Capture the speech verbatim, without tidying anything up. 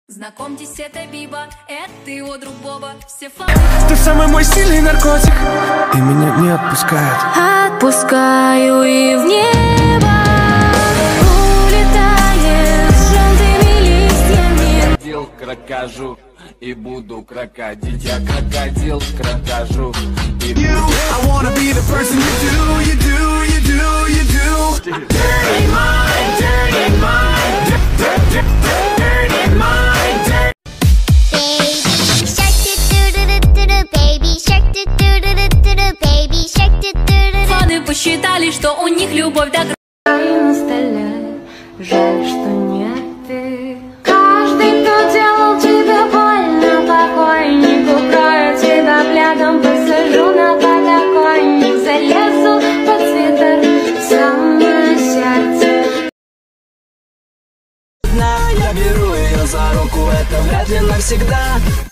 Знакомьтесь, это Биба, это его друг Боба. Все фаны. Ты самый мой сильный наркотик, и меня не отпускает. Отпускаю и в небо улетает с желтыми листьями. Крокодил, крокожу и буду крокодить. Я крокодил, крокожу и буду. I wanna be the person you do, you do, you do, you do. Dirty mind, dirty mind, dirty, dirty mind. Фаны посчитали, что у них любовь до на столе, жаль, что нет ты. Каждый, кто делал тебе больно, покойник, укрою тебя пледом, посажу на подоконник, залезу под свитер в самое сердце. Я беру ее за руку, это вряд ли навсегда.